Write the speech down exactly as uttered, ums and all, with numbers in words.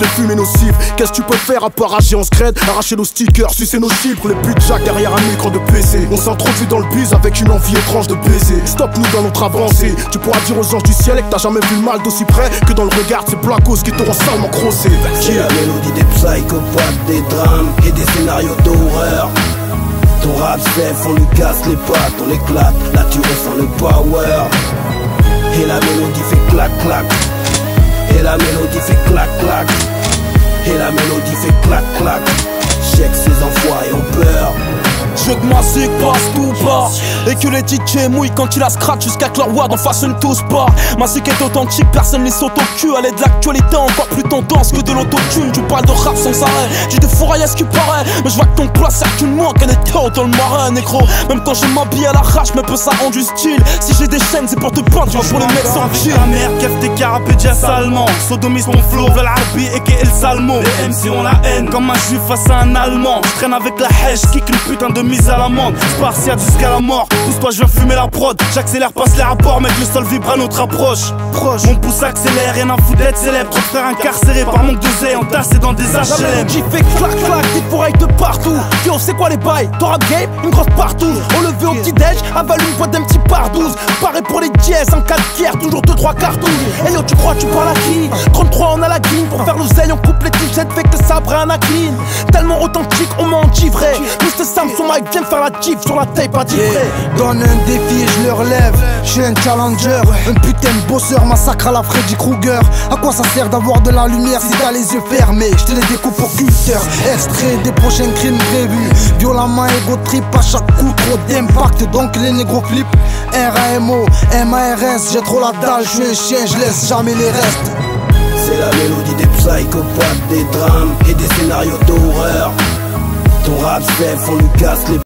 les fumées nocives. Qu'est-ce que tu peux faire à part agir en scred, arracher nos stickers, sucer nos cibles pour les buts de Jack derrière un écran de P C. On s'introduit dans le bise avec une envie étrange de baiser. Stop-nous dans notre avancée. Tu pourras dire aux anges du ciel que t'as jamais vu le mal d'aussi près que dans le regard de ces placos qui t'auront salement crossé. C'est la mélodie des psychopathes, des drames et des scénarios d'horreur. Ton rap safe, on lui casse les pattes, on l'éclate, là tu ressens le power. Et la mélodie fait clac clac. Et la mélodie fait clac clac. Et la mélodie fait clac clac. Check ces enfoirés ont peur. Je veux que ma zig passe tout bas et que les D J mouillent quand ils la scratch jusqu'à que leur wad en fasse une tous pas. Ma zig est authentique, personne les saute au cul. Elle est de l'actualité encore plus tendance que de l'autotune. Tu parles de rap sans arrêt, j'ai des fourrailles à ce qui paraît. Mais je vois que ton place c'est qu'une manque, elle est tôt dans le marin négro. Même quand je m'habille à l'arrache, mais peu ça rend du style. Si j'ai des chaînes c'est pour te peindre, pour les mettre sans chill. Ta mère, kef tes carapés jazz allemand. Sodomise mon flow, v'là l'arabi et qu'est le salmo. Les M C ont la haine, comme un juif face à un allemand. Je traîne avec la hache, kick une putain de mise à l'amende. Spartiate jusqu'à la mort, pousse-toi je viens fumer la prod. J'accélère, passe les rapports, mec le sol vibre à notre approche. Proche, mon pouce accélère, rien à foutre d'être célèbre. Trop de frères incarcérés par manque de zé, entassés dans des H L M. Qui fait clac clac, des fourrailles de partout. Yo c'est quoi les bails, ton rap game, une grosse partout. Au lever au petit déj, avale une boîte d'un petit par douze. Pareil pour les dièses, en cas de guerre, toujours deux trois cartouches. Et yo tu crois tu parles à qui? trente-trois on a la green, pour faire l'oseille on coupe les t-shirts fait que le sabre et un Anakin. Tellement authentique, on m'a enivré. mister Sam son mic vient faire la jeep sur la tape à dix frais. Donne un défi et je le relève. Je suis un challenger, un putain de bosseur, massacre à la Freddy Krueger. À quoi ça sert d'avoir de la lumière si t'as les yeux fermés? Je te les découpe au cutter. Extrait des prochains crimes prévus. Violemment ego trip à chaque coup, trop d'impact donc les négros flippent. R A M O, M A R S, j'ai trop la dalle, je suis un chien, je laisse jamais les restes. C'est la mélodie des psychopathes, des drames et des scénarios d'horreur. Ton rap safe, on lui casse les